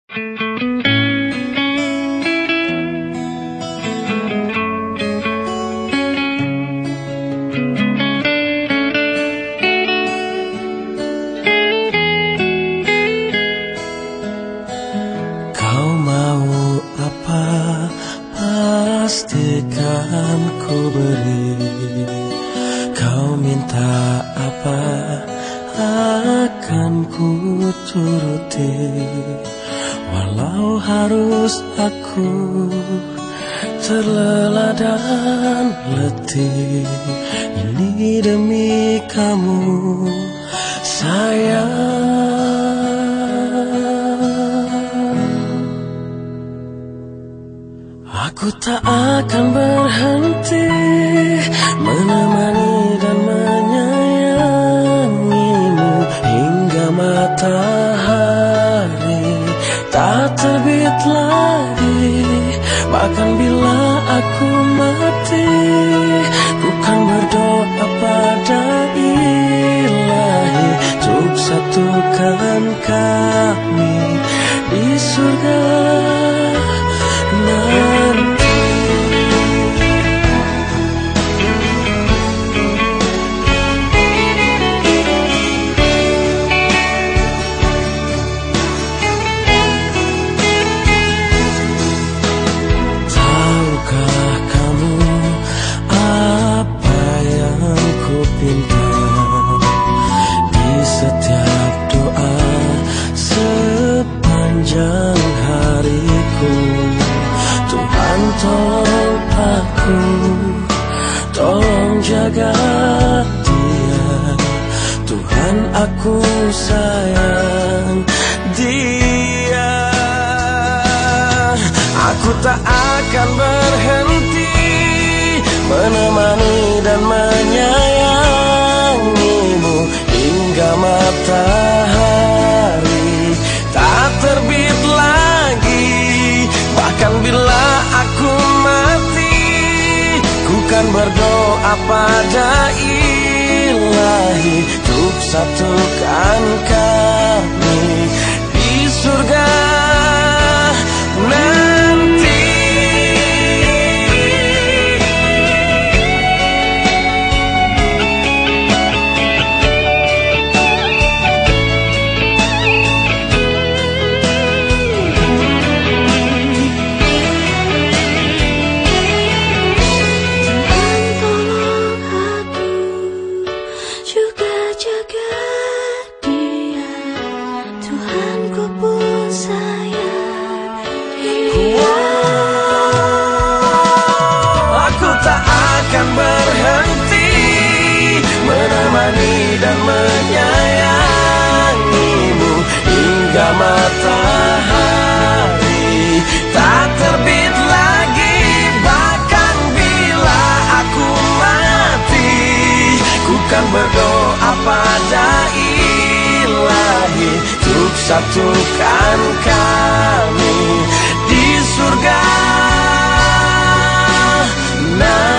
Kau mau apa, pastikan ku beri. Kau minta apa, akan ku turuti. Walau harus aku terlelap dan letih, ini demi kamu sayang. Aku tak akan berhenti menemani dan menyayangimu hingga matahari tak terbit lagi. Bahkan bila aku mati, ku kan berdoa pada Ilahi untuk satukan kami di surga nanti. Tahukah kamu apa yang ku pinta di setiap doa sepanjang hariku? Tuhan tolong aku, tolong jaga dia. Tuhan aku sayang dia. Aku tak akan berhenti menemani dan menyayangimu hingga matahari tak terbit lagi. Bahkan bila aku mati, ku kan berdoa pada Ilahi untuk satukan kami di surga nanti. Akan berhenti menemani dan menyayangimu hingga matahari tak terbit lagi. Bahkan bila aku mati, ku kan berdoa pada Ilahi untuk satukan kami di surga.